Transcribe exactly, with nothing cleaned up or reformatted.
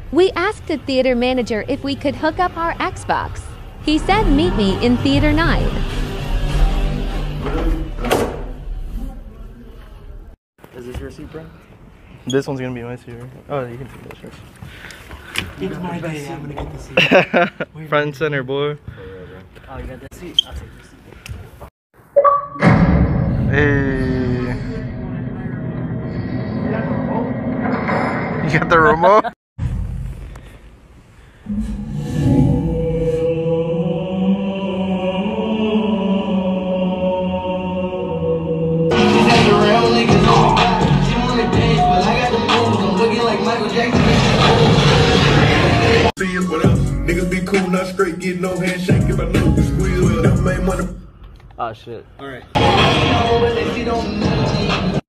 We asked the theater manager if we could hook up our Xbox. He said meet me in Theater nine. Is this your seat, bro? This one's gonna be my seat. Oh, you can take this. It's my bad. I'm gonna get the seat. Front and center, boy. Oh, you got that seat? I'll take this seat. Hey. You got the remote? Niggas be cool, not straight, get no handshake if I know you squeeze well. Never made money. Oh shit. Alright.